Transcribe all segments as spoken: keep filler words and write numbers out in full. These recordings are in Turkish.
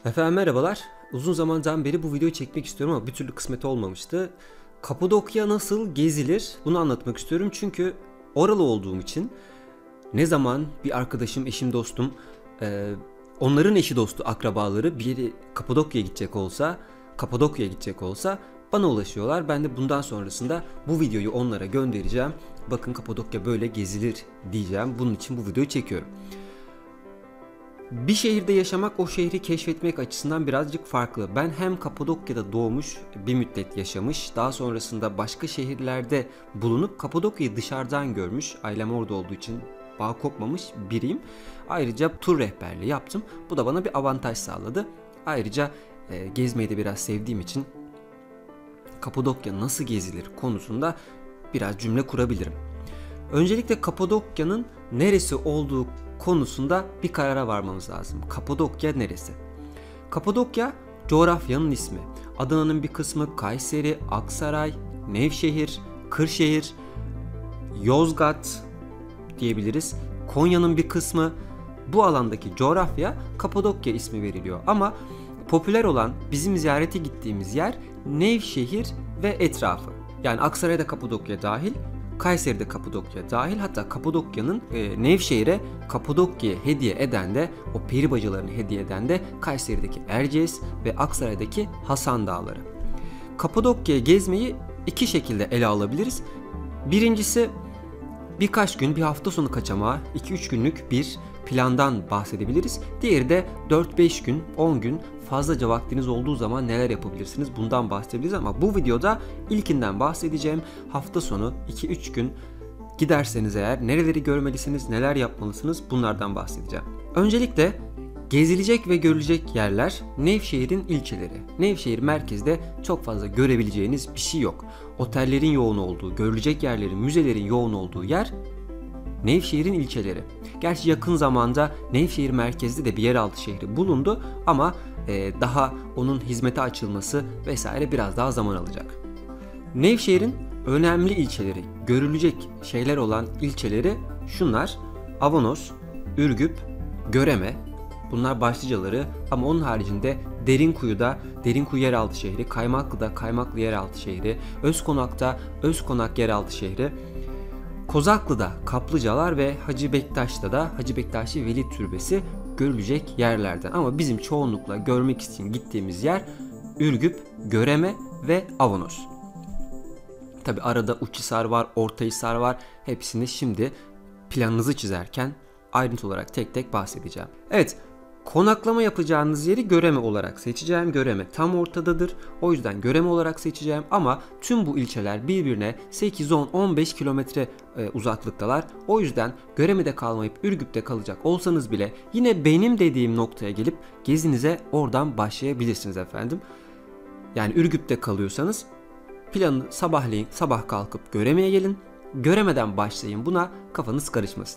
Efendim merhabalar. Uzun zamandan beri bu videoyu çekmek istiyorum ama bir türlü kısmet olmamıştı. Kapadokya nasıl gezilir? Bunu anlatmak istiyorum çünkü oralı olduğum için ne zaman bir arkadaşım, eşim, dostum, e, onların eşi dostu, akrabaları bir yere Kapadokya'ya gidecek olsa, Kapadokya'ya gidecek olsa bana ulaşıyorlar. Ben de bundan sonrasında bu videoyu onlara göndereceğim. Bakın Kapadokya böyle gezilir diyeceğim. Bunun için bu videoyu çekiyorum. Bir şehirde yaşamak o şehri keşfetmek açısından birazcık farklı. Ben hem Kapadokya'da doğmuş, bir müddet yaşamış, daha sonrasında başka şehirlerde bulunup Kapadokya'yı dışarıdan görmüş, ailem orada olduğu için bağ kopmamış biriyim. Ayrıca tur rehberliği yaptım. Bu da bana bir avantaj sağladı. Ayrıca e, gezmeyi de biraz sevdiğim için Kapadokya nasıl gezilir konusunda biraz cümle kurabilirim. Öncelikle Kapadokya'nın neresi olduğu konusunda bir karara varmamız lazım. Kapadokya neresi? Kapadokya coğrafyanın ismi. Adana'nın bir kısmı Kayseri, Aksaray, Nevşehir, Kırşehir, Yozgat diyebiliriz. Konya'nın bir kısmı. Bu alandaki coğrafya Kapadokya ismi veriliyor. Ama popüler olan bizim ziyarete gittiğimiz yer Nevşehir ve etrafı. Yani Aksaray'da Kapadokya dahil, Kayseri'de Kapadokya dahil, hatta Kapadokya'nın e, Nevşehir'e Kapadokya'ya hediye eden de, o peri bacalarını hediye eden de Kayseri'deki Erciyes ve Aksaray'daki Hasan Dağları. Kapadokya'ya gezmeyi iki şekilde ele alabiliriz. Birincisi birkaç gün, bir hafta sonu kaçamağı, iki üç günlük bir plandan bahsedebiliriz. Diğeri de dört beş gün, on gün fazlaca vaktiniz olduğu zaman neler yapabilirsiniz bundan bahsedebiliriz ama bu videoda ilkinden bahsedeceğim. Hafta sonu iki üç gün giderseniz eğer nereleri görmelisiniz, neler yapmalısınız bunlardan bahsedeceğim. Öncelikle gezilecek ve görülecek yerler Nevşehir'in ilçeleri. Nevşehir merkezde çok fazla görebileceğiniz bir şey yok. Otellerin yoğun olduğu, görülecek yerlerin, müzelerin yoğun olduğu yer Nevşehir'in ilçeleri. Gerçi yakın zamanda Nevşehir merkezde de bir yeraltı şehri bulundu ama e, daha onun hizmete açılması vesaire biraz daha zaman alacak. Nevşehir'in önemli ilçeleri, görülecek şeyler olan ilçeleri şunlar: Avanos, Ürgüp, Göreme. Bunlar başlıcaları ama onun haricinde Derinkuyu'da Derinkuyu yeraltı şehri, Kaymaklı'da Kaymaklı yeraltı şehri, Özkonak'ta Özkonak yeraltı şehri, Kozaklı'da Kaplıcalar ve Hacı Bektaş'ta da Hacı Bektaşi Veli Türbesi görülecek yerlerden. Ama bizim çoğunlukla görmek için gittiğimiz yer Ürgüp, Göreme ve Avanos. Tabi arada Uçhisar var, Ortahisar var. Hepsini şimdi planınızı çizerken ayrıntı olarak tek tek bahsedeceğim. Evet, konaklama yapacağınız yeri Göreme olarak seçeceğim. Göreme tam ortadadır. O yüzden Göreme olarak seçeceğim ama tüm bu ilçeler birbirine sekiz on on beş kilometre e, uzaklıktalar. O yüzden Göreme'de kalmayıp Ürgüp'te kalacak olsanız bile yine benim dediğim noktaya gelip gezinize oradan başlayabilirsiniz efendim. Yani Ürgüp'te kalıyorsanız planı sabahleyin sabah kalkıp Göreme'ye gelin. Göreme'den başlayın, buna kafanız karışmasın.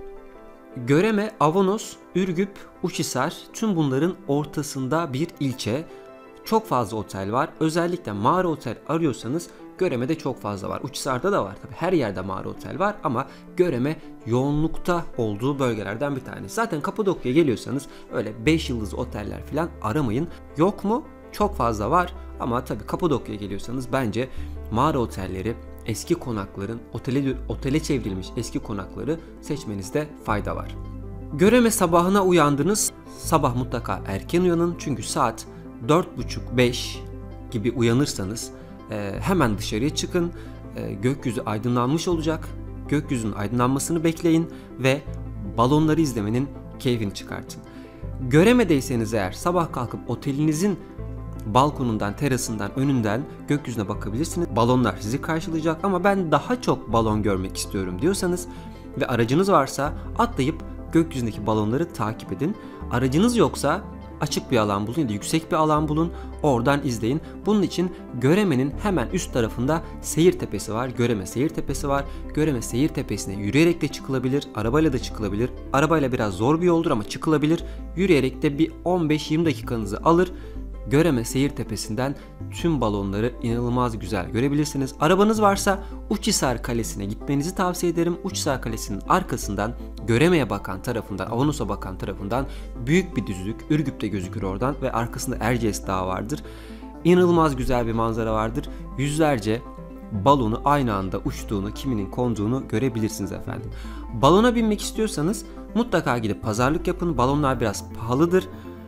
Göreme, Avanos, Ürgüp, Uçhisar, tüm bunların ortasında bir ilçe. Çok fazla otel var. Özellikle mağara otel arıyorsanız Göreme'de çok fazla var. Uçhisar'da da var tabii. Her yerde mağara otel var ama Göreme yoğunlukta olduğu bölgelerden bir tanesi. Zaten Kapadokya'ya geliyorsanız öyle beş yıldızlı oteller falan aramayın. Yok mu? Çok fazla var ama tabii Kapadokya'ya geliyorsanız bence mağara otelleri, eski konakların, otele, otele çevrilmiş eski konakları seçmenizde fayda var. Göreme sabahına uyandınız. Sabah mutlaka erken uyanın çünkü saat dört buçuk beş gibi uyanırsanız e, hemen dışarıya çıkın. E, gökyüzü aydınlanmış olacak. Gökyüzünün aydınlanmasını bekleyin ve balonları izlemenin keyfini çıkartın. Göremedeyseniz eğer sabah kalkıp otelinizin balkonundan, terasından, önünden gökyüzüne bakabilirsiniz. Balonlar sizi karşılayacak ama ben daha çok balon görmek istiyorum diyorsanız ve aracınız varsa atlayıp gökyüzündeki balonları takip edin. Aracınız yoksa açık bir alan bulun ya da yüksek bir alan bulun, oradan izleyin. Bunun için Göreme'nin hemen üst tarafında Seyir Tepesi var. Göreme Seyir Tepesi var. Göreme Seyir Tepesi'ne yürüyerek de çıkılabilir, arabayla da çıkılabilir. Arabayla biraz zor bir yoldur ama çıkılabilir. Yürüyerek de bir on beş yirmi dakikanızı alır. Göreme Seyir Tepesi'nden tüm balonları inanılmaz güzel görebilirsiniz. Arabanız varsa Uçhisar Kalesi'ne gitmenizi tavsiye ederim. Uçhisar Kalesi'nin arkasından Göreme'ye bakan tarafından, Avanos'a bakan tarafından büyük bir düzlük, Ürgüp de gözükür oradan ve arkasında Erciyes Dağı vardır. İnanılmaz güzel bir manzara vardır. Yüzlerce balonu aynı anda uçtuğunu, kiminin konduğunu görebilirsiniz efendim. Balona binmek istiyorsanız mutlaka gidip pazarlık yapın. Balonlar biraz pahalıdır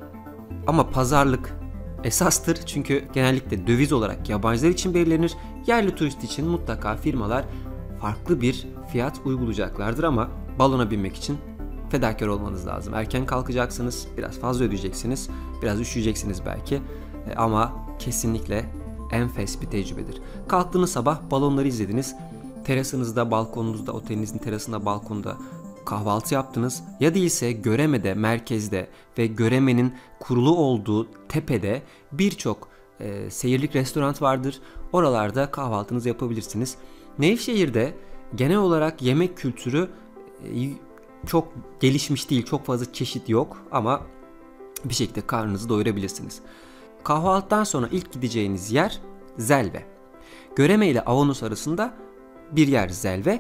ama pazarlık esastır. Çünkü genellikle döviz olarak yabancılar için belirlenir. Yerli turist için mutlaka firmalar farklı bir fiyat uygulayacaklardır ama balona binmek için fedakar olmanız lazım. Erken kalkacaksınız, biraz fazla ödeyeceksiniz, biraz üşüyeceksiniz belki ama kesinlikle enfes bir tecrübedir. Kalktığınız sabah balonları izlediniz. Terasınızda, balkonunuzda, otelinizin terasında, balkonda kahvaltı yaptınız. Ya değilse Göreme'de, merkezde ve Göreme'nin kurulu olduğu tepede birçok e, seyirlik restoran vardır. Oralarda kahvaltınızı yapabilirsiniz. Nevşehir'de genel olarak yemek kültürü e, çok gelişmiş değil. Çok fazla çeşit yok ama bir şekilde karnınızı doyurabilirsiniz. Kahvaltıdan sonra ilk gideceğiniz yer Zelve. Göreme ile Avanos arasında bir yer Zelve.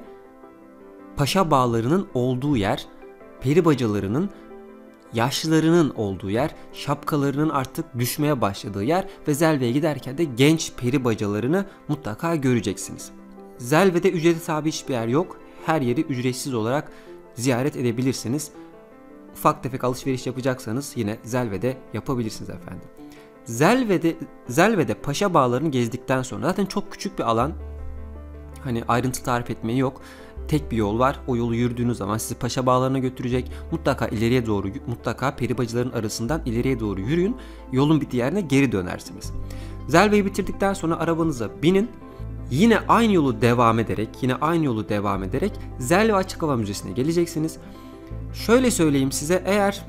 Paşa bağlarının olduğu yer, peri bacalarının, yaşlılarının olduğu yer, şapkalarının artık düşmeye başladığı yer ve Zelve'ye giderken de genç peri bacalarını mutlaka göreceksiniz. Zelve'de ücrete tabi hiçbir yer yok. Her yeri ücretsiz olarak ziyaret edebilirsiniz. Ufak tefek alışveriş yapacaksanız yine Zelve'de yapabilirsiniz efendim. Zelve'de, Zelve'de Paşa Bağları'nı gezdikten sonra zaten çok küçük bir alan. Hani ayrıntı tarif etmeye yok. Tek bir yol var. O yolu yürüdüğünüz zaman sizi Paşa Bağları'na götürecek. Mutlaka ileriye doğru, mutlaka peribacıların arasından ileriye doğru yürüyün. Yolun bittiği yerine geri dönersiniz. Zelve'yi bitirdikten sonra arabanıza binin. Yine aynı yolu devam ederek, yine aynı yolu devam ederek Zelve Açık Hava Müzesi'ne geleceksiniz. Şöyle söyleyeyim size, eğer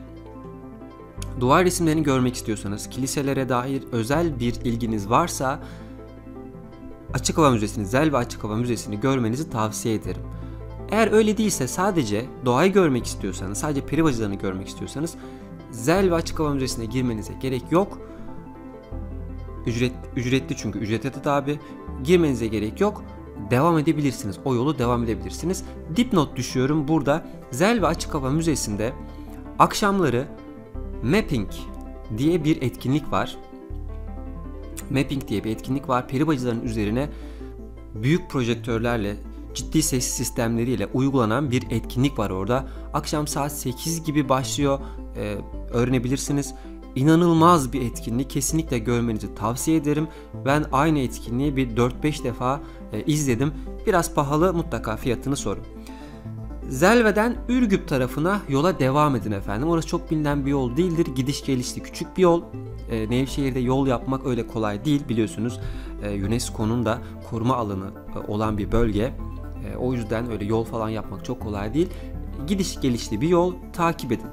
duvar resimlerini görmek istiyorsanız, kiliselere dair özel bir ilginiz varsa Açık Hava Müzesi'ni, Zelve Açık Hava Müzesi'ni görmenizi tavsiye ederim. Eğer öyle değilse, sadece doğayı görmek istiyorsanız, sadece peri bacalarını görmek istiyorsanız Zelve Açık Hava Müzesi'ne girmenize gerek yok. Ücret, ücretli çünkü ücrete tabi. Girmenize gerek yok. Devam edebilirsiniz. O yolu devam edebilirsiniz. Dipnot düşüyorum burada. Zelve Açık Hava Müzesi'nde akşamları Mapping diye bir etkinlik var. Mapping diye bir etkinlik var. Peri bacaların üzerine büyük projektörlerle, ciddi ses sistemleriyle uygulanan bir etkinlik var orada. Akşam saat sekiz gibi başlıyor. Ee, öğrenebilirsiniz. İnanılmaz bir etkinlik. Kesinlikle görmenizi tavsiye ederim. Ben aynı etkinliği bir dört beş defa e, izledim. Biraz pahalı, mutlaka fiyatını sorun. Zelve'den Ürgüp tarafına yola devam edin efendim. Orası çok bilinen bir yol değildir. Gidiş gelişli küçük bir yol. Ee, Nevşehir'de yol yapmak öyle kolay değil biliyorsunuz. Ee, UNESCO'nun da koruma alanı e, olan bir bölge. E, o yüzden öyle yol falan yapmak çok kolay değil. Gidiş gelişli bir yol, takip edin.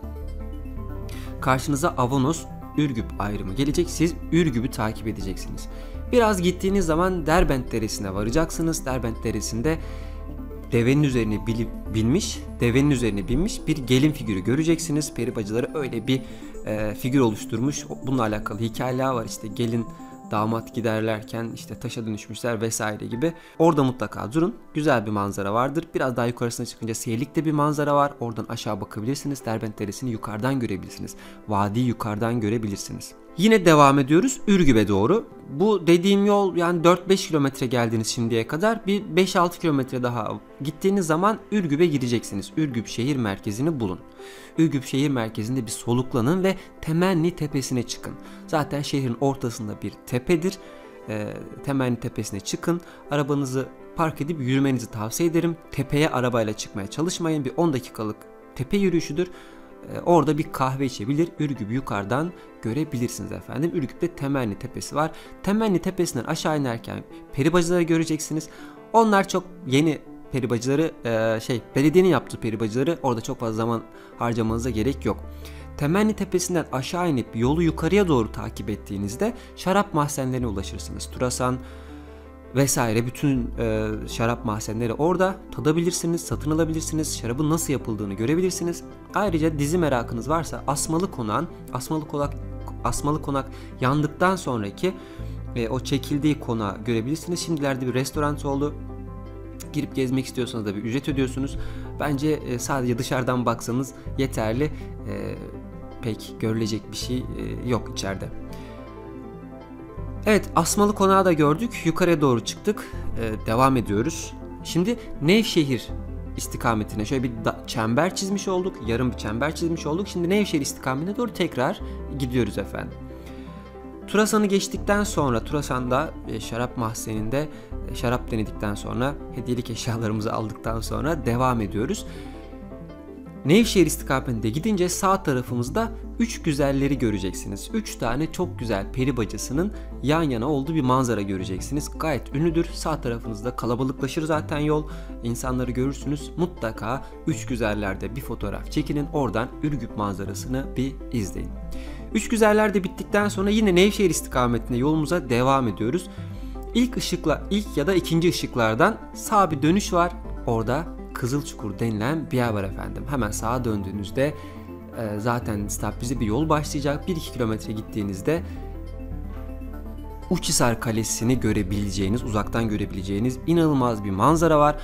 Karşınıza Avanos, Ürgüp ayrımı gelecek. Siz Ürgüp'ü takip edeceksiniz. Biraz gittiğiniz zaman Derbent Deresi'ne varacaksınız. Derbent Deresi'nde devenin üzerine binmiş, devenin üzerine binmiş bir gelin figürü göreceksiniz. Peri bacıları öyle bir e, figür oluşturmuş. Bununla alakalı hikayeler var. İşte gelin damat giderlerken işte taşa dönüşmüşler vesaire gibi. Orada mutlaka durun. Güzel bir manzara vardır. Biraz daha yukarısına çıkınca Seyirlik'te bir manzara var. Oradan aşağı bakabilirsiniz. Derbent Deresi'ni yukarıdan görebilirsiniz. Vadiyi yukarıdan görebilirsiniz. Yine devam ediyoruz Ürgüp'e doğru. Bu dediğim yol yani dört beş kilometre geldiniz şimdiye kadar. Bir beş altı kilometre daha gittiğiniz zaman Ürgüp'e gireceksiniz. Ürgüp şehir merkezini bulun. Ürgüp şehir merkezinde bir soluklanın ve Temenni Tepesi'ne çıkın. Zaten şehrin ortasında bir tepedir. E, Temenni Tepesi'ne çıkın. Arabanızı park edip yürümenizi tavsiye ederim. Tepeye arabayla çıkmaya çalışmayın. Bir on dakikalık tepe yürüyüşüdür. Orada bir kahve içebilir, Ürgüp'ü yukarıdan görebilirsiniz efendim. Ürgüp'te Temenni Tepesi var. Temenni Tepesi'nden aşağı inerken peri bacaları göreceksiniz. Onlar çok yeni peri bacaları, şey belediyenin yaptığı peri bacaları, orada çok fazla zaman harcamanıza gerek yok. Temenni Tepesi'nden aşağı inip yolu yukarıya doğru takip ettiğinizde şarap mahzenlerine ulaşırsınız. Turasan vesaire bütün e, şarap mahzenleri orada tadabilirsiniz, satın alabilirsiniz, şarabın nasıl yapıldığını görebilirsiniz. Ayrıca dizi merakınız varsa Asmalı Konak'ın Asmalı Konak Asmalı Konak yandıktan sonraki e, o çekildiği konağı görebilirsiniz. Şimdilerde bir restoran oldu. Girip gezmek istiyorsanız da bir ücret ödüyorsunuz. Bence e, sadece dışarıdan baksanız yeterli. E, pek görülecek bir şey e, yok içeride. Evet, Asmalı Konağı da gördük. Yukarıya doğru çıktık. E, devam ediyoruz. Şimdi Nevşehir istikametine şöyle bir da- çember çizmiş olduk. Yarım bir çember çizmiş olduk. Şimdi Nevşehir istikametine doğru tekrar gidiyoruz efendim. Turasan'ı geçtikten sonra Turasan'da e, şarap mahzeninde e, şarap denedikten sonra hediyelik eşyalarımızı aldıktan sonra devam ediyoruz. Nevşehir istikametinde gidince sağ tarafımızda üç güzelleri göreceksiniz. üç tane çok güzel peri bacasının yan yana olduğu bir manzara göreceksiniz. Gayet ünlüdür. Sağ tarafınızda kalabalıklaşır zaten yol. İnsanları görürsünüz. Mutlaka üç güzellerde bir fotoğraf çekinin. Oradan Ürgüp manzarasını bir izleyin. Üç güzeller de bittikten sonra yine Nevşehir istikametine yolumuza devam ediyoruz. İlk ışıkla ilk ya da ikinci ışıklardan sağ bir dönüş var. Orada Kızılçukur denilen bir yer var efendim. Hemen sağa döndüğünüzde e, zaten stabilize bir yol başlayacak. bir iki kilometre gittiğinizde Uçhisar Kalesi'ni görebileceğiniz, uzaktan görebileceğiniz inanılmaz bir manzara var.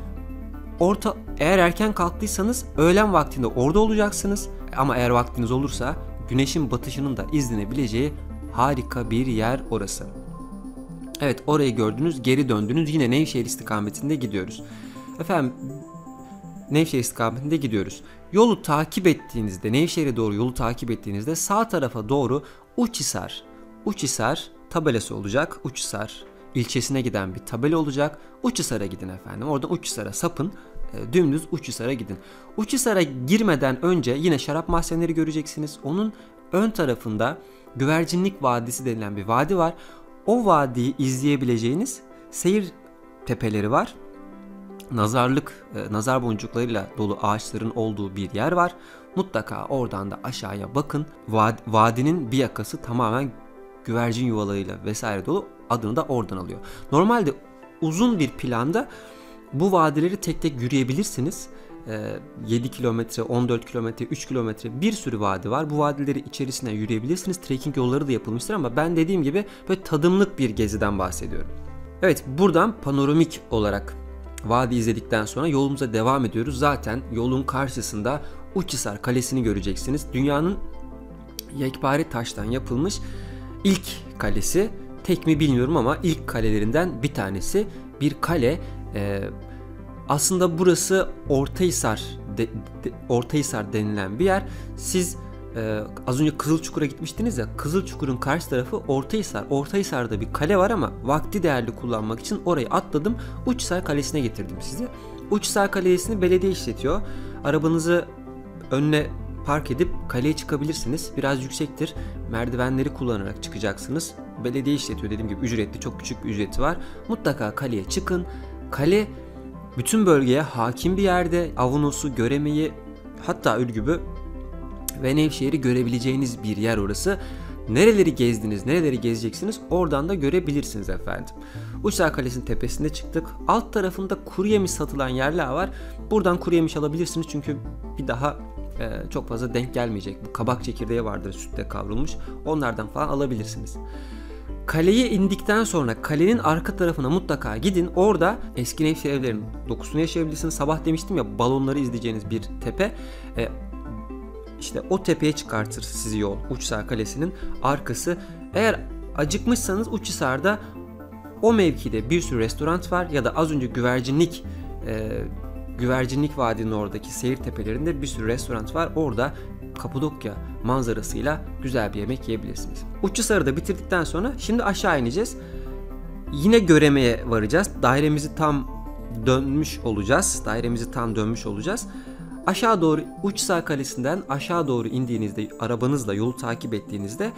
Orta, eğer erken kalktıysanız öğlen vaktinde orada olacaksınız. Ama eğer vaktiniz olursa güneşin batışının da izlenebileceği harika bir yer orası. Evet, orayı gördünüz, geri döndünüz, yine Nevşehir istikametinde gidiyoruz. Efendim, Nevşehir istikametinde gidiyoruz. Yolu takip ettiğinizde, Nevşehir'e doğru yolu takip ettiğinizde sağ tarafa doğru Uçhisar, Uçhisar tabelası olacak. Uçhisar ilçesine giden bir tabela olacak. Uçhisar'a gidin efendim. Oradan Uçhisar'a sapın. Dümdüz Uçhisar'a gidin. Uçhisar'a girmeden önce yine şarap mahzenleri göreceksiniz. Onun ön tarafında Güvercinlik Vadisi denilen bir vadi var. O vadiyi izleyebileceğiniz seyir tepeleri var. Nazarlık, nazar boncuklarıyla dolu ağaçların olduğu bir yer var. Mutlaka oradan da aşağıya bakın. Vadinin bir yakası tamamen güvercin yuvalarıyla vesaire dolu. Adını da oradan alıyor. Normalde uzun bir planda bu vadileri tek tek yürüyebilirsiniz. yedi kilometre, on dört kilometre, üç kilometre bir sürü vadi var. Bu vadileri içerisine yürüyebilirsiniz. Trekking yolları da yapılmıştır ama ben dediğim gibi böyle tadımlık bir geziden bahsediyorum. Evet, buradan panoramik olarak vadi izledikten sonra yolumuza devam ediyoruz. Zaten yolun karşısında Uçhisar Kalesi'ni göreceksiniz. Dünyanın yekpare taştan yapılmış ilk kalesi. Tek mi bilmiyorum ama ilk kalelerinden bir tanesi. Bir kale. Ee, aslında burası Ortahisar, de, de, Ortahisar denilen bir yer. Siz e, az önce Kızılçukur'a gitmiştiniz ya. Kızılçukur'un karşı tarafı Ortahisar. Ortahisar'da bir kale var ama vakti değerli kullanmak için orayı atladım. Uçhisar Kalesi'ne getirdim sizi. Uçhisar Kalesi'ni belediye işletiyor. Arabanızı önüne park edip kaleye çıkabilirsiniz. Biraz yüksektir. Merdivenleri kullanarak çıkacaksınız. Belediye işletiyor, dediğim gibi ücretli, çok küçük bir ücreti var. Mutlaka kaleye çıkın. Kale bütün bölgeye hakim bir yerde. Avanos'u, Göreme'yi, hatta Ürgüp'ü ve Nevşehir'i görebileceğiniz bir yer orası. Nereleri gezdiniz, nereleri gezeceksiniz oradan da görebilirsiniz efendim. Uçhisar Kalesi'nin tepesinde çıktık. Alt tarafında kuru yemiş satılan yerler var. Buradan kuru yemiş alabilirsiniz çünkü bir daha e, çok fazla denk gelmeyecek. Bu kabak çekirdeği vardır, sütle kavrulmuş. Onlardan falan alabilirsiniz. Kaleye indikten sonra kalenin arka tarafına mutlaka gidin. Orada eski Nevşehir evlerinin dokusunu yaşayabilirsiniz. Sabah demiştim ya, balonları izleyeceğiniz bir tepe. E, işte o tepeye çıkartır sizi yol. Uçhisar Kalesi'nin arkası. Eğer acıkmışsanız Uçhisar'da o mevkide bir sürü restoran var ya da az önce güvercinlik e, güvercinlik vadinin oradaki seyir tepelerinde bir sürü restoran var. Orada Kapadokya manzarasıyla güzel bir yemek yiyebilirsiniz. Uçhisar'ı da bitirdikten sonra şimdi aşağı ineceğiz. Yine Göreme'ye varacağız. Dairemizi tam dönmüş olacağız. Dairemizi tam dönmüş olacağız. Aşağı doğru Uçhisar Kalesi'nden aşağı doğru indiğinizde, arabanızla yolu takip ettiğinizde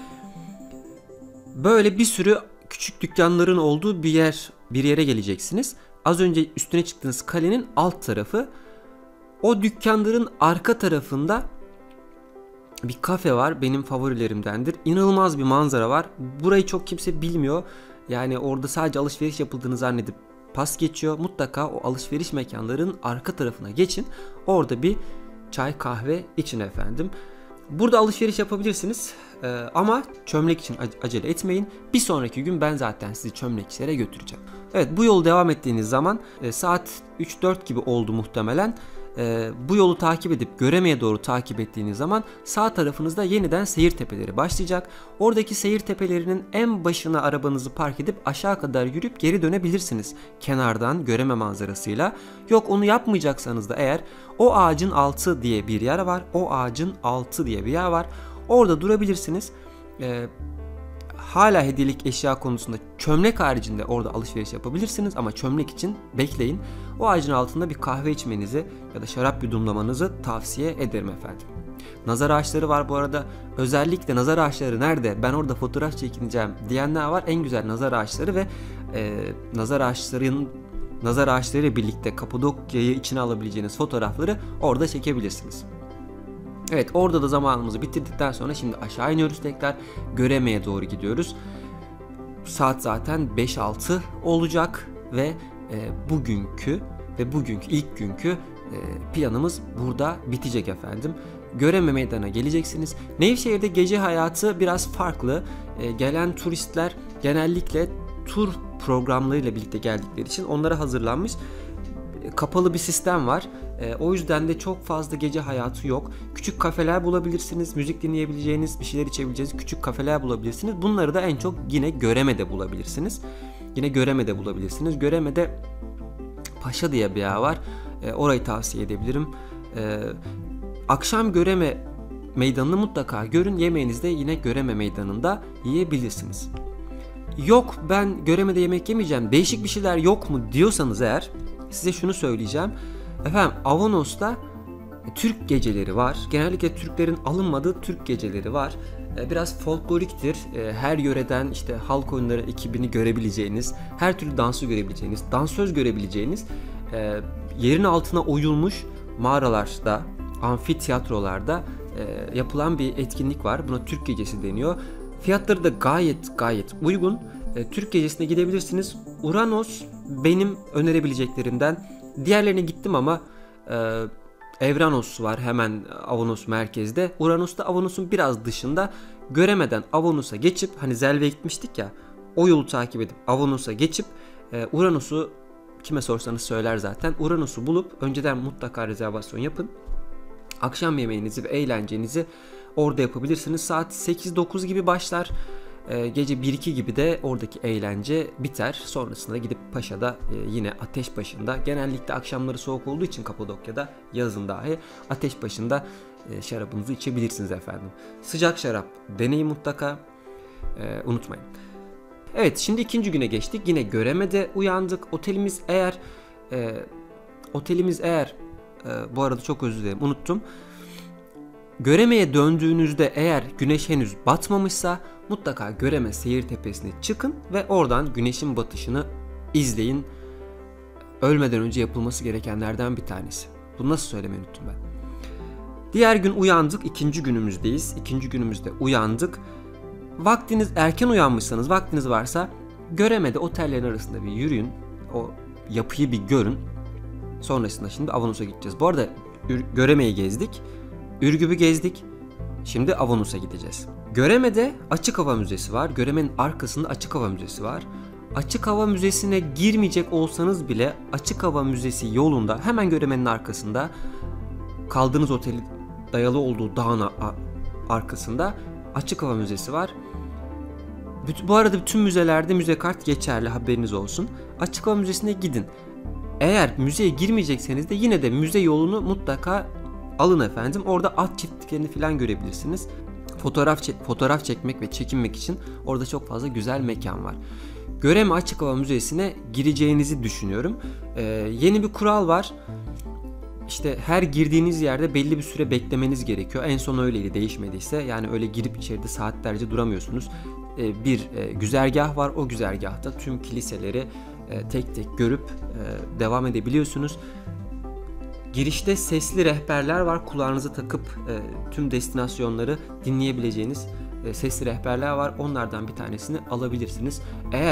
böyle bir sürü küçük dükkanların olduğu bir yer, bir yere geleceksiniz. Az önce üstüne çıktığınız kalenin alt tarafı. O dükkanların arka tarafında bir kafe var. Benim favorilerimdendir. İnanılmaz bir manzara var. Burayı çok kimse bilmiyor. Yani orada sadece alışveriş yapıldığını zannedip pas geçiyor. Mutlaka o alışveriş mekanlarının arka tarafına geçin. Orada bir çay kahve için efendim. Burada alışveriş yapabilirsiniz. Ee, ama çömlek için acele etmeyin. Bir sonraki gün ben zaten sizi çömlekçilere götüreceğim. Evet, bu yolu devam ettiğiniz zaman e, saat üç dört gibi oldu muhtemelen. E, bu yolu takip edip Göreme'ye doğru takip ettiğiniz zaman sağ tarafınızda yeniden seyir tepeleri başlayacak. Oradaki seyir tepelerinin en başına arabanızı park edip aşağı kadar yürüyüp geri dönebilirsiniz. Kenardan Göreme manzarasıyla. Yok, onu yapmayacaksanız da eğer, o ağacın altı diye bir yer var. O ağacın altı diye bir yer var. Orada durabilirsiniz. Ee, hala hediyelik eşya konusunda çömlek haricinde orada alışveriş yapabilirsiniz ama çömlek için bekleyin. O ağacın altında bir kahve içmenizi ya da şarap yudumlamanızı tavsiye ederim efendim. Nazar ağaçları var bu arada. Özellikle nazar ağaçları nerede, ben orada fotoğraf çekineceğim diyenler var. En güzel nazar ağaçları ve e, nazar ağaçlarının nazar ağaçlarıyla birlikte Kapadokya'yı içine alabileceğiniz fotoğrafları orada çekebilirsiniz. Evet, orada da zamanımızı bitirdikten sonra şimdi aşağı iniyoruz tekrar. Göreme'ye doğru gidiyoruz. Saat zaten beş altı olacak ve e, bugünkü ve bugünkü ilk günkü e, planımız burada bitecek efendim. Göreme meydana geleceksiniz. Nevşehir'de gece hayatı biraz farklı. E, gelen turistler genellikle tur programlarıyla birlikte geldikleri için onlara hazırlanmış kapalı bir sistem var. E, o yüzden de çok fazla gece hayatı yok. Küçük kafeler bulabilirsiniz. Müzik dinleyebileceğiniz, bir şeyler içebileceğiniz küçük kafeler bulabilirsiniz. Bunları da en çok yine Göreme'de bulabilirsiniz. Yine Göreme'de bulabilirsiniz. Göreme'de Paşa diye bir yer var. E, orayı tavsiye edebilirim. E, akşam Göreme meydanını mutlaka görün. Yemeğinizi de yine Göreme meydanında yiyebilirsiniz. Yok, ben Göreme'de yemek yemeyeceğim, değişik bir şeyler yok mu diyorsanız eğer, size şunu söyleyeceğim. Efendim, Avanos'ta Türk geceleri var. Genellikle Türklerin alınmadığı Türk geceleri var. Biraz folkloriktir. Her yöreden işte halk oyunları ekibini görebileceğiniz, her türlü dansı görebileceğiniz, dansöz görebileceğiniz, yerin altına oyulmuş mağaralarda, amfitiyatrolarda yapılan bir etkinlik var. Buna Türk Gecesi deniyor. Fiyatları da gayet gayet uygun. Türk Gecesi'ne gidebilirsiniz. Uranos benim önerebileceklerimden. Diğerlerine gittim ama e, Evranos var hemen Avanos merkezde. Uranos da Avanos'un biraz dışında. Göreme'den Avanos'a geçip, hani Zelve'ye gitmiştik ya, o yolu takip edip Avanos'a geçip e, Uranos'u kime sorsanız söyler zaten. Uranos'u bulup önceden mutlaka rezervasyon yapın. Akşam yemeğinizi ve eğlencenizi orada yapabilirsiniz. Saat sekiz dokuz gibi başlar. Ee, gece bir iki gibi de oradaki eğlence biter. Sonrasında gidip Paşa'da e, yine ateş başında, genellikle akşamları soğuk olduğu için Kapadokya'da yazın dahi ateş başında e, şarabınızı içebilirsiniz efendim. Sıcak şarap deneyin mutlaka. E, unutmayın. Evet, şimdi ikinci güne geçtik. Yine Göreme'de uyandık. Otelimiz eğer e, otelimiz eğer e, bu arada çok özür dilerim, unuttum. Göreme'ye döndüğünüzde eğer güneş henüz batmamışsa mutlaka Göreme seyir tepesine çıkın ve oradan güneşin batışını izleyin. Ölmeden önce yapılması gerekenlerden bir tanesi. Bunu nasıl söylemeyi unuttum ben. Diğer gün uyandık. İkinci günümüzdeyiz. İkinci günümüzde uyandık. Vaktiniz, erken uyanmışsanız, vaktiniz varsa Göreme'de otellerin arasında bir yürüyün. O yapıyı bir görün. Sonrasında şimdi Avanos'a gideceğiz. Bu arada Göreme'yi gezdik. Ürgüp'ü gezdik. Şimdi Avanos'a gideceğiz. Göreme'de Açık Hava Müzesi var. Göreme'nin arkasında Açık Hava Müzesi var. Açık Hava Müzesi'ne girmeyecek olsanız bile Açık Hava Müzesi yolunda hemen Göreme'nin arkasında, kaldığınız otelin dayalı olduğu dağın arkasında Açık Hava Müzesi var. Bu arada bütün müzelerde müze kart geçerli, haberiniz olsun. Açık Hava Müzesi'ne gidin. Eğer müzeye girmeyecekseniz de yine de müze yolunu mutlaka alın efendim. Orada at çiftliklerini falan görebilirsiniz. Fotoğraf çek, fotoğraf çekmek ve çekinmek için orada çok fazla güzel mekan var. Göreme Açık Hava Müzesi'ne gireceğinizi düşünüyorum. Ee, yeni bir kural var. İşte her girdiğiniz yerde belli bir süre beklemeniz gerekiyor. En son öyleydi, değişmediyse. Yani öyle girip içeride saatlerce duramıyorsunuz. Ee, bir e, güzergah var. O güzergahta tüm kiliseleri e, tek tek görüp e, devam edebiliyorsunuz. Girişte sesli rehberler var. Kulağınıza takıp e, tüm destinasyonları dinleyebileceğiniz e, sesli rehberler var. Onlardan bir tanesini alabilirsiniz. Eğer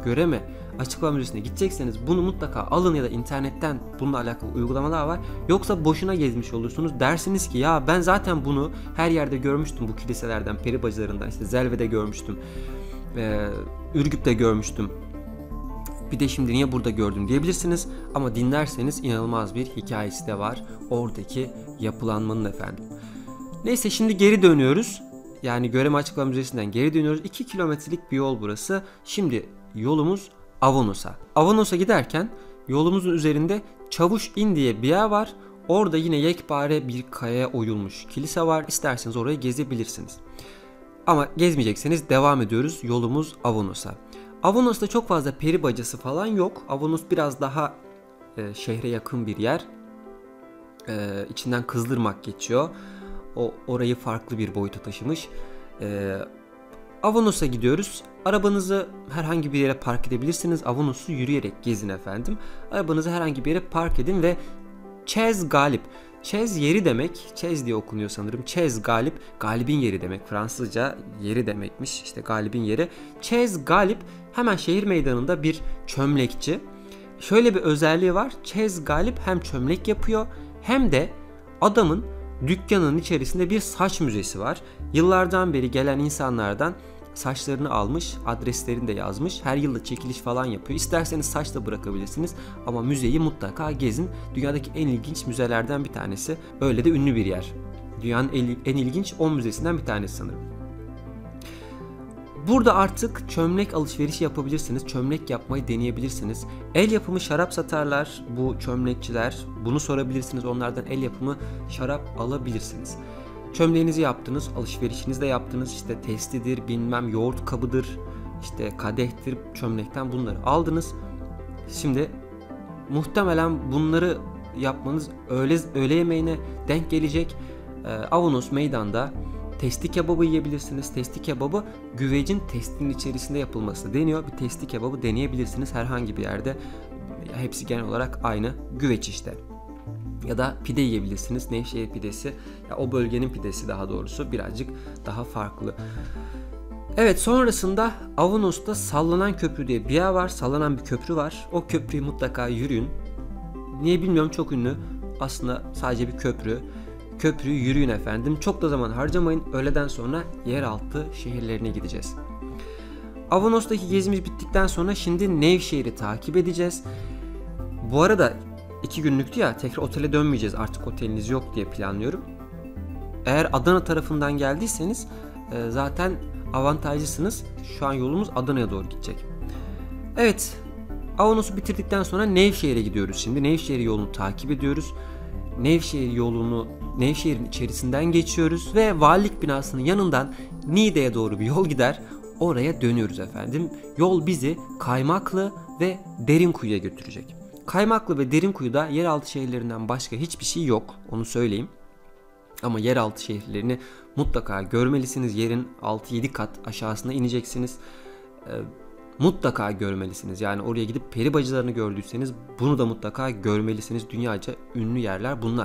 Göreme Açık Hava Müzesi'ne gidecekseniz bunu mutlaka alın ya da internetten bununla alakalı uygulamalar var. Yoksa boşuna gezmiş olursunuz. Dersiniz ki ya ben zaten bunu her yerde görmüştüm, bu kiliselerden, peri bacılarından, işte Zelve'de görmüştüm, ee, Ürgüp'te görmüştüm. Bir de şimdi niye burada gördüm diyebilirsiniz. Ama dinlerseniz inanılmaz bir hikayesi de var oradaki yapılanmanın efendim. Neyse, şimdi geri dönüyoruz. Yani Göreme Açık Hava Müzesi'nden geri dönüyoruz. iki kilometrelik bir yol burası. Şimdi yolumuz Avanos'a. Avanos'a giderken yolumuzun üzerinde Çavuş-İn diye bir yer var. Orada yine yekpare bir kayaya oyulmuş kilise var. İsterseniz orayı gezebilirsiniz. Ama gezmeyecekseniz devam ediyoruz. Yolumuz Avanos'a. Avanos'ta çok fazla peri bacası falan yok. Avanos biraz daha e, şehre yakın bir yer. E, içinden Kızdırmak geçiyor. O orayı farklı bir boyuta taşımış. E, Avanos'a gidiyoruz. Arabanızı herhangi bir yere park edebilirsiniz. Avanos'u yürüyerek gezin efendim. Arabanızı herhangi bir yere park edin ve Chez Galip. Chez yeri demek. Chez diye okunuyor sanırım. Chez Galip, galibin yeri demek. Fransızca yeri demekmiş. İşte galibin yeri. Chez Galip hemen şehir meydanında bir çömlekçi. Şöyle bir özelliği var. Chez Galip hem çömlek yapıyor hem de adamın dükkanının içerisinde bir saç müzesi var. Yıllardan beri gelen insanlardan saçlarını almış, adreslerini de yazmış. Her yılda çekiliş falan yapıyor. İsterseniz saç da bırakabilirsiniz ama müzeyi mutlaka gezin. Dünyadaki en ilginç müzelerden bir tanesi. Öyle de ünlü bir yer. Dünyanın en ilginç on müzesinden bir tanesi sanırım. Burada artık çömlek alışverişi yapabilirsiniz. Çömlek yapmayı deneyebilirsiniz. El yapımı şarap satarlar bu çömlekçiler. Bunu sorabilirsiniz. Onlardan el yapımı şarap alabilirsiniz. Çömleğinizi yaptınız, alışverişinizi de yaptınız. İşte testidir, bilmem yoğurt kabıdır, işte kadehtir, çömlekten bunları aldınız. Şimdi muhtemelen bunları yapmanız öğle, öğle yemeğine denk gelecek. Ee, Avanos meydanda testi kebabı yiyebilirsiniz. Testi kebabı güvecin testinin içerisinde yapılması deniyor. Bir testi kebabı deneyebilirsiniz herhangi bir yerde. Hepsi genel olarak aynı güveç işte. Ya da pide yiyebilirsiniz. Nevşehir pidesi. Ya o bölgenin pidesi daha doğrusu birazcık daha farklı. Evet, sonrasında Avanos'ta Sallanan Köprü diye bir yer var. Sallanan bir köprü var. O köprüyü mutlaka yürüyün. Niye bilmiyorum, çok ünlü. Aslında sadece bir köprü. Köprüyü yürüyün efendim. Çok da zaman harcamayın. Öğleden sonra yeraltı şehirlerine gideceğiz. Avanos'taki gezimiz bittikten sonra şimdi Nevşehir'i takip edeceğiz. Bu arada iki günlüktü ya, tekrar otele dönmeyeceğiz, artık oteliniz yok diye planlıyorum. Eğer Adana tarafından geldiyseniz e, zaten avantajlısınız. Şu an yolumuz Adana'ya doğru gidecek. Evet, Avanos'u bitirdikten sonra Nevşehir'e gidiyoruz şimdi. Nevşehir yolunu takip ediyoruz. Nevşehir yolunu, Nevşehir'in içerisinden geçiyoruz ve valilik binasının yanından Niğde'ye doğru bir yol gider. Oraya dönüyoruz efendim. Yol bizi Kaymaklı ve Derinkuyu'ya götürecek. Kaymaklı ve Derinkuyu'da yeraltı şehirlerinden başka hiçbir şey yok, onu söyleyeyim. Ama yeraltı şehirlerini mutlaka görmelisiniz. Yerin altı yedi kat aşağısına ineceksiniz. Ee, mutlaka görmelisiniz. Yani oraya gidip peri bacılarını gördüyseniz bunu da mutlaka görmelisiniz. Dünyaca ünlü yerler bunlar.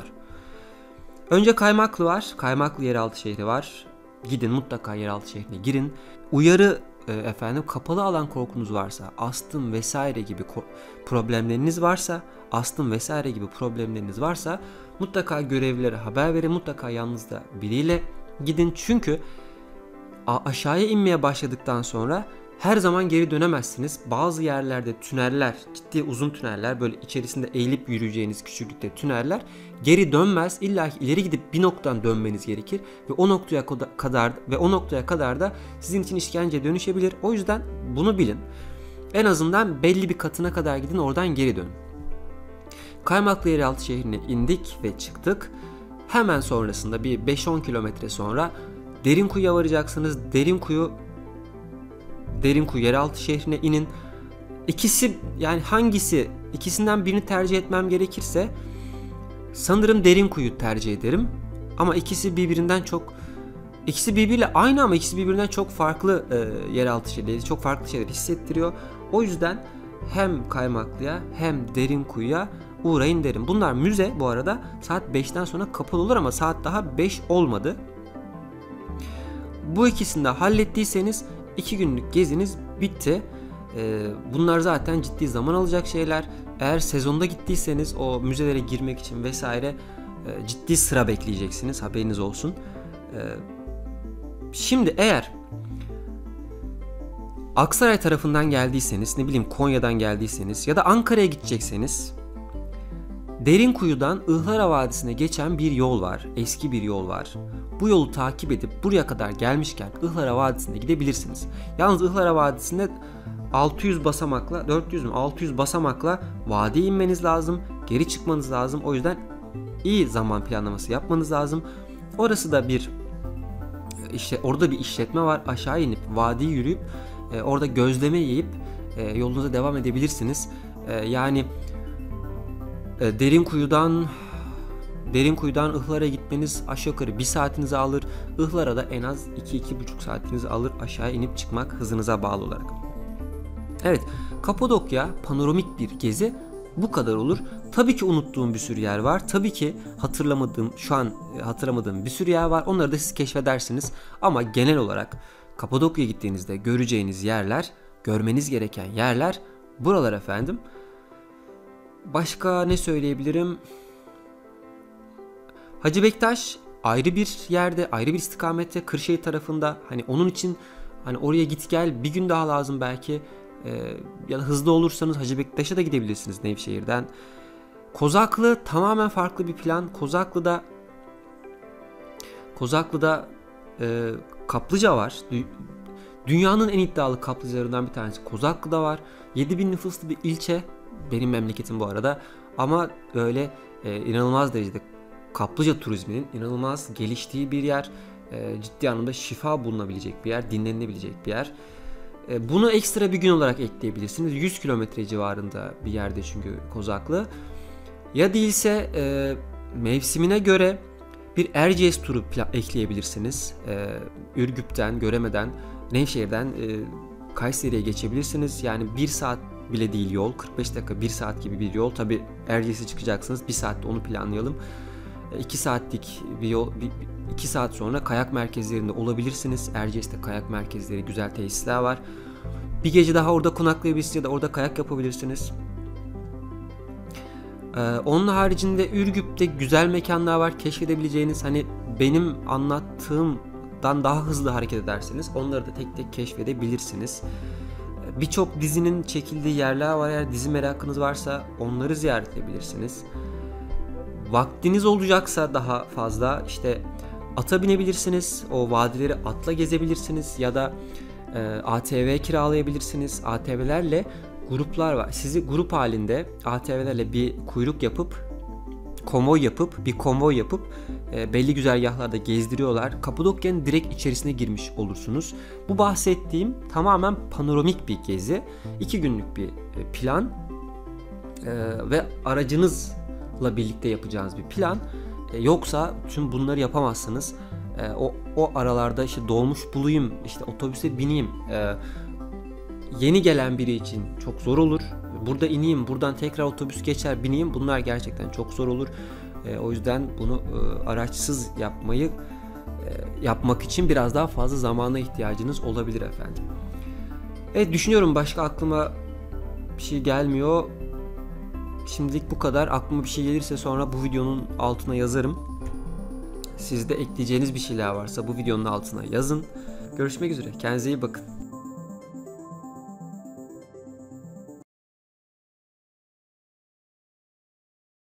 Önce Kaymaklı var. Kaymaklı yeraltı şehri var. Gidin mutlaka yeraltı şehrine girin. Uyarı efendim, kapalı alan korkunuz varsa, astım vesaire gibi problemleriniz varsa, astım vesaire gibi problemleriniz varsa mutlaka görevlilere haber verin. Mutlaka yanınızda biriyle gidin. Çünkü aşağıya inmeye başladıktan sonra her zaman geri dönemezsiniz. Bazı yerlerde tüneller, ciddi uzun tüneller, böyle içerisinde eğilip yürüyeceğiniz küçüklükte tüneller geri dönmez. İlla ki ileri gidip bir noktadan dönmeniz gerekir ve o noktaya kadar ve o noktaya kadar da sizin için işkenceye dönüşebilir. O yüzden bunu bilin. En azından belli bir katına kadar gidin, oradan geri dönün. Kaymaklı yeraltı şehrine indik ve çıktık. Hemen sonrasında bir beş on kilometre sonra Derinkuyu'ya varacaksınız. Derinkuyu Derinkuyu yeraltı şehrine inin. İkisi, yani hangisi, ikisinden birini tercih etmem gerekirse sanırım Derinkuyu'yu tercih ederim. Ama ikisi birbirinden çok ikisi birbiriyle aynı ama ikisi birbirinden çok farklı e, yeraltı şehirleri, çok farklı şeyler hissettiriyor. O yüzden hem Kaymaklı'ya hem Derinkuyu'ya uğrayın derim. Bunlar müze bu arada. Saat beşten sonra kapalı olur ama saat daha beş olmadı. Bu ikisini de hallettiyseniz iki günlük geziniz bitti. E, bunlar zaten ciddi zaman alacak şeyler. Eğer sezonda gittiyseniz o müzelere girmek için vesaire e, ciddi sıra bekleyeceksiniz, haberiniz olsun. E, şimdi eğer Aksaray tarafından geldiyseniz, ne bileyim Konya'dan geldiyseniz ya da Ankara'ya gidecekseniz Derinkuyu'dan Ihlara Vadisi'ne geçen bir yol var. Eski bir yol var. Bu yolu takip edip buraya kadar gelmişken Ihlara Vadisi'ne gidebilirsiniz. Yalnız Ihlara Vadisi'nde altı yüz basamakla, dört yüz mü altı yüz basamakla vadiye inmeniz lazım. Geri çıkmanız lazım. O yüzden iyi zaman planlaması yapmanız lazım. Orası da bir işte orada bir işletme var. Aşağı inip vadiyi yürüyüp e, orada gözleme yiyip e, yolunuza devam edebilirsiniz. E, yani e, Derinkuyu'dan Derinkuyu'dan Ihlara'ya gitmeniz aşağı yukarı bir saatinizi alır. Ihlara'da en az iki iki buçuk saatinizi alır aşağı inip çıkmak, hızınıza bağlı olarak. Evet, Kapadokya panoramik bir gezi bu kadar olur. Tabii ki unuttuğum bir sürü yer var. Tabii ki hatırlamadığım, şu an hatırlamadığım bir sürü yer var. Onları da siz keşfedersiniz. Ama genel olarak Kapadokya'ya gittiğinizde göreceğiniz yerler, görmeniz gereken yerler buralar efendim. Başka ne söyleyebilirim? Hacı Bektaş ayrı bir yerde, ayrı bir istikamette, Kırşehir tarafında. Hani onun için hani oraya git gel bir gün daha lazım belki. Ee, ya da hızlı olursanız Hacı Bektaş'a da gidebilirsiniz Nevşehir'den. Kozaklı tamamen farklı bir plan. Kozaklı'da Kozaklı'da e, kaplıca var. Dünyanın en iddialı kaplıcalarından bir tanesi Kozaklı'da var. yedi bin nüfuslu bir ilçe. Benim memleketim bu arada. Ama öyle e, inanılmaz derecede kaplıca turizminin inanılmaz geliştiği bir yer. E, ciddi anlamda şifa bulunabilecek bir yer, dinlenilebilecek bir yer. E, bunu ekstra bir gün olarak ekleyebilirsiniz. yüz kilometre civarında bir yerde çünkü Kozaklı. Ya değilse e, mevsimine göre bir Erciyes turu ekleyebilirsiniz. E, Ürgüp'ten, Göreme'den, Nevşehir'den e, Kayseri'ye geçebilirsiniz. Yani bir saat bile değil yol. kırk beş dakika, bir saat gibi bir yol. Tabi Erciyes'e çıkacaksınız. bir saatte onu planlayalım. iki saatlik bir yol, iki saat sonra kayak merkezlerinde olabilirsiniz. Erciyes'te kayak merkezleri, güzel tesisler var. Bir gece daha orada konaklayabilirsiniz ya da orada kayak yapabilirsiniz. Ee, onun haricinde Ürgüp'te güzel mekanlar var keşfedebileceğiniz. Hani benim anlattığımdan daha hızlı hareket ederseniz onları da tek tek keşfedebilirsiniz. Birçok dizinin çekildiği yerler var. Eğer dizi merakınız varsa onları ziyaret edebilirsiniz. Vaktiniz olacaksa daha fazla işte ata binebilirsiniz. O vadileri atla gezebilirsiniz ya da e, A T V kiralayabilirsiniz. A T V'lerle gruplar var. Sizi grup halinde A T V'lerle bir kuyruk yapıp konvoy yapıp bir konvoy yapıp e, belli güzergahlarda gezdiriyorlar. Kapadokya'nın direkt içerisine girmiş olursunuz. Bu bahsettiğim tamamen panoramik bir gezi. iki günlük bir plan e, ve aracınızla birlikte yapacağınız bir plan. E, yoksa tüm bunları yapamazsınız. E, o, o aralarda işte dolmuş bulayım, işte otobüse bineyim. E, yeni gelen biri için çok zor olur. Burada ineyim, buradan tekrar otobüs geçer, bineyim. Bunlar gerçekten çok zor olur. E, o yüzden bunu e, araçsız yapmayı e, yapmak için biraz daha fazla zamana ihtiyacınız olabilir efendim. Evet, düşünüyorum, başka aklıma bir şey gelmiyor. Şimdilik bu kadar. Aklıma bir şey gelirse sonra bu videonun altına yazarım. Sizde ekleyeceğiniz bir şeyler varsa bu videonun altına yazın. Görüşmek üzere. Kendinize iyi bakın.